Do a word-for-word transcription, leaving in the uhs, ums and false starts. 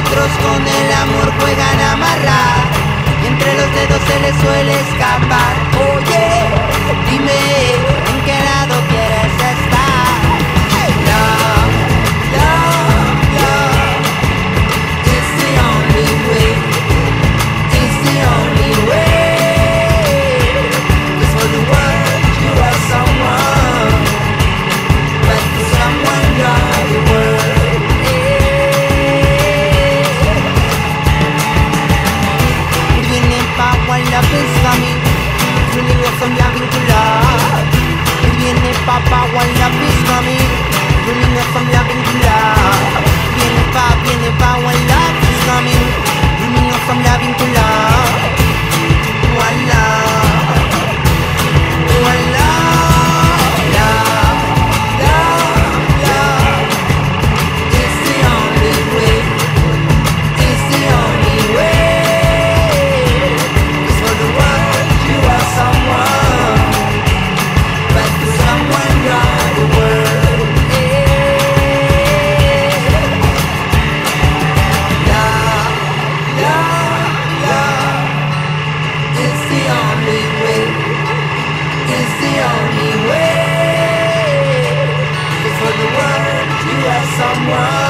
otros con el amor juegan a amarrar y entre los dedos se les suele escapar. Oye, dime en qué lado quieres estar. Love, love, love is the only way, is the only way. 'Cause for the world you are someone, but for someone you're the world. Love is coming, really want some loving to love. Viene papá, one love is coming, really want some loving to love. Viene pa, viene pa, one love is coming, really want some loving to love. One love, one love, love, love, love is the only way, is the only way. Someone, but for someone you're the world. Love, love, love is the only way, is the only way. For the world you are someone.